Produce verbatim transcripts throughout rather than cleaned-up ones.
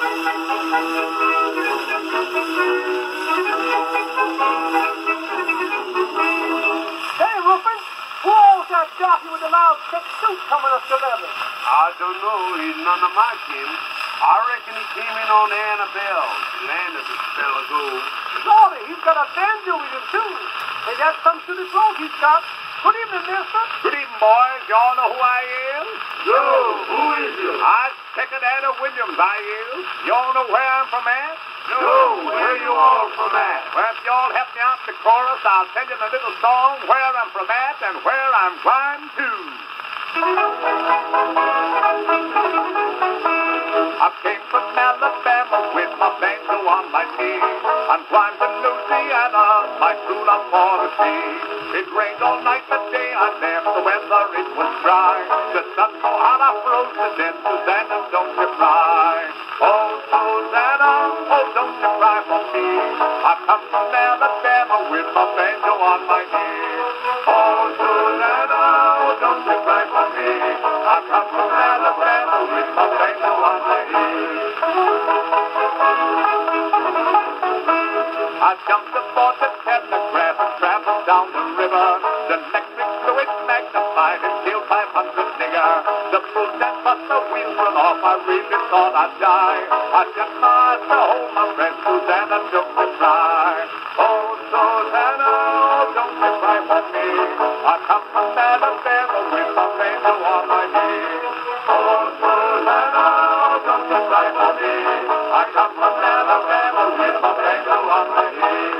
I don't know. He's none of my kin. I reckon he came in on Annabelle. He landed a spell ago. Lordy, he's got a banjo with him, too. Hey, that's some silly clothes he's got. Good evening, mister. Good evening, boys. Y'all know who I am? No, who is you? I second Anna Williams, I am. Y'all know where I'm from at? No, where you all from at? Well, if y'all help me out in the chorus, I'll tell you the little song where I'm from at and where I'm going to. I came from Alabama with my banjo on my knee. I'm flying to Louisiana, my true love for the sea. It rained all night but day, I left the weather, it was dry. The sun so hot I froze to death, Susanna, don't you cry. Oh, Susanna, oh, don't you cry for me. I come from Alabama with my banjo on my knee. Oh, Susanna, oh, don't you cry for me. I come from Alabama with my banjo on my knee. I jumped aboard the telegraph and traveled down the river. The electric fluid magnified and killed five hundred nigger. The boat that bust the wheels run off, I really thought I'd die. I just tried to hold my breath, Susanna, don't you cry. Oh, Susanna, oh, don't you cry for me. I come from Alabama with my banjo on my knee. Oh, Susanna, oh, don't you cry for me. I come from Alabama with my banjo on my knee.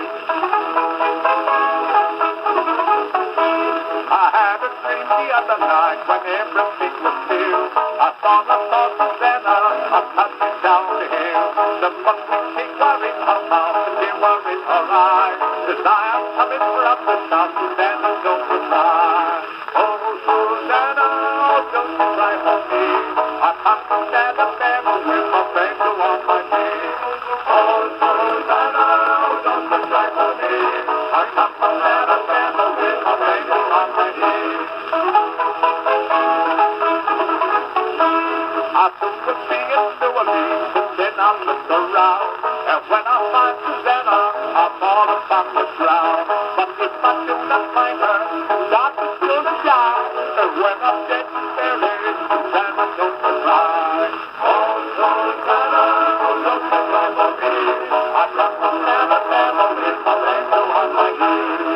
I had a dream the other night when everything was still. I thought I saw Susanna, I'm coming down the hill. The monkey cake were in her mouth, the tear were in her eye. As I am coming from the south, Susanna, don't you cry. Oh, Susanna, oh, don't you cry for me. I come from Alabama with my banjo on my knee. Oh, Susanna, oh, don't you cry for me. I come from Alabama with my banjo on my knee. I took the thing in New Orleans, and then I looked around. And when I find Susanna, I'm all upon the ground. But if I do not find her, God is gonna die. And when I'm dead and buried, Susanna, don't you cry. Oh, Susanna, oh, don't you cry for me. I come from Alabama with my banjo on my knee.